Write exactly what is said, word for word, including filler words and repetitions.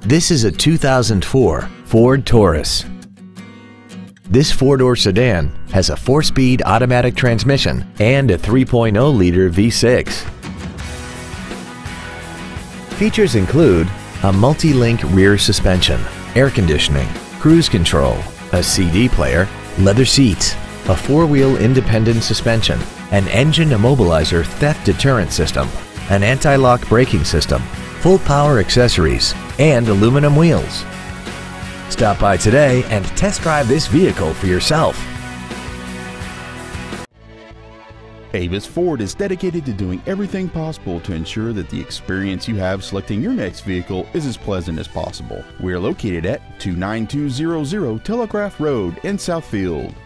This is a two thousand four Ford Taurus. This four-door sedan has a four-speed automatic transmission and a three point oh liter V six. Features include a multi-link rear suspension, air conditioning, cruise control, a C D player, leather seats, a four-wheel independent suspension, an engine immobilizer theft deterrent system, an anti-lock braking system, full power accessories, and aluminum wheels. Stop by today and test drive this vehicle for yourself. Avis Ford is dedicated to doing everything possible to ensure that the experience you have selecting your next vehicle is as pleasant as possible. We are located at two nine two zero zero Telegraph Road in Southfield.